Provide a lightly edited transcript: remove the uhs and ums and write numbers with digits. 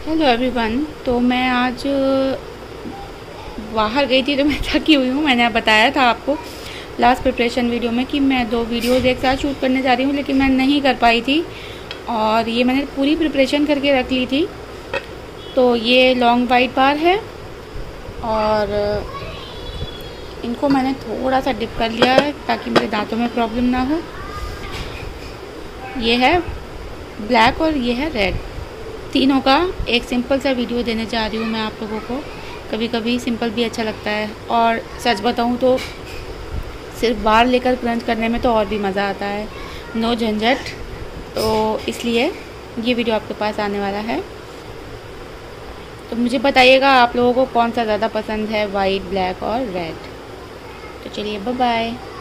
Hello everyone. तो मैं आज बाहर गई थी तो मैं थकी हुई हूँ। मैंने बताया था आपको लास्ट प्रिपरेशन वीडियो में कि मैं 2 वीडियोस एक साथ शूट करने जा रही हूँ, लेकिन मैं नहीं कर पाई थी। और ये मैंने पूरी प्रिपरेशन करके रख ली थी। तो ये लॉन्ग वाइट बार है और इनको मैंने थोड़ा सा डिप कर लिया है ताकि मेरे दांतों में प्रॉब्लम ना हो। ये है ब्लैक और ये है रेड। तीनों का एक सिंपल सा वीडियो देने जा रही हूँ मैं आप लोगों को। कभी कभी सिंपल भी अच्छा लगता है, और सच बताऊँ तो सिर्फ बार लेकर क्रंच करने में तो और भी मज़ा आता है, नो झंझट। तो इसलिए ये वीडियो आपके पास आने वाला है। तो मुझे बताइएगा आप लोगों को कौन सा ज़्यादा पसंद है, वाइट, ब्लैक और रेड। तो चलिए बाय बाय।